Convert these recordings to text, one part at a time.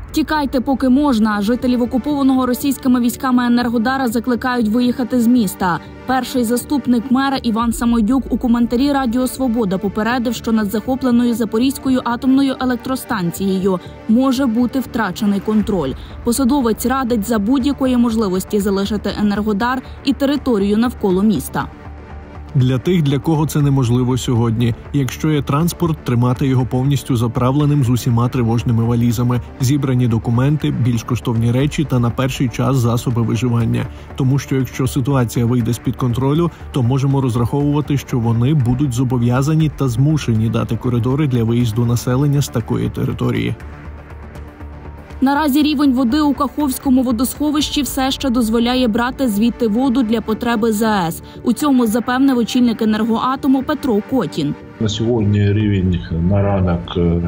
Тікайте, поки можна. Жителів окупованого російськими військами Енергодара закликають виїхати з міста. Перший заступник мера Іван Самойдюк у коментарі Радіо Свобода попередив, що над захопленою Запорізькою атомною електростанцією може бути втрачений контроль. Посадовець радить за будь-якої можливості залишити Енергодар і територію навколо міста. Для тих, для кого це неможливо сьогодні. Якщо є транспорт, тримати його повністю заправленим з усіма тривожними валізами, зібрані документи, більш коштовні речі та на перший час засоби виживання. Тому що якщо ситуація вийде з-під контролю, то можемо розраховувати, що вони будуть зобов'язані та змушені дати коридори для виїзду населення з такої території. Наразі рівень води у Каховському водосховищі все ще дозволяє брати звідти воду для потреби ЗАЕС. У цьому запевнив очільник Енергоатому Петро Котін. На сьогодні рівень на ранок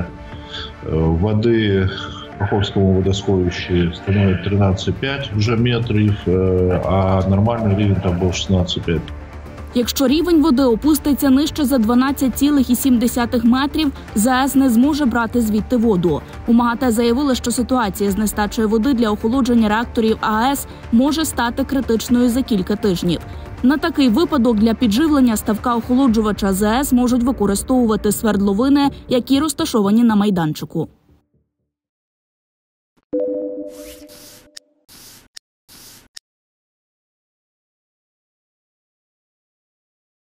води в Каховському водосховищі становить 13,5 вже метрів, а нормальний рівень там був 16,5. Якщо рівень води опуститься нижче за 12,7 метрів, ЗАЕС не зможе брати звідти воду. У МАГАТЕ заявили, що ситуація з нестачею води для охолодження реакторів АЕС може стати критичною за кілька тижнів. На такий випадок для підживлення ставка охолоджувача ЗАЕС можуть використовувати свердловини, які розташовані на майданчику.